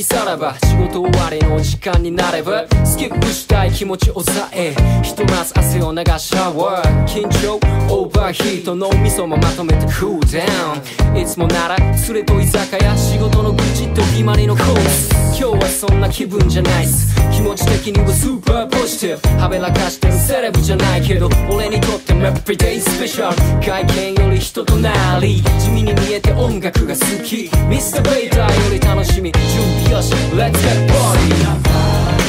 にさらば仕事終わりの時間になればスキップしたい気持ち抑えひとまず汗を流しシャワー緊張オーバーヒート脳みそもまとめてクールダウンいつもなら連れと居酒屋仕事の愚痴と決まりのコース今日はそんな気分じゃないっす気持ち的にはスーパーポジティブはべらかしてるセレブじゃないけど俺にとっても Everyday Special 外見より人となり地味に見えて音楽が好き Mr. ベイダーより楽しみ準備よし Let's get party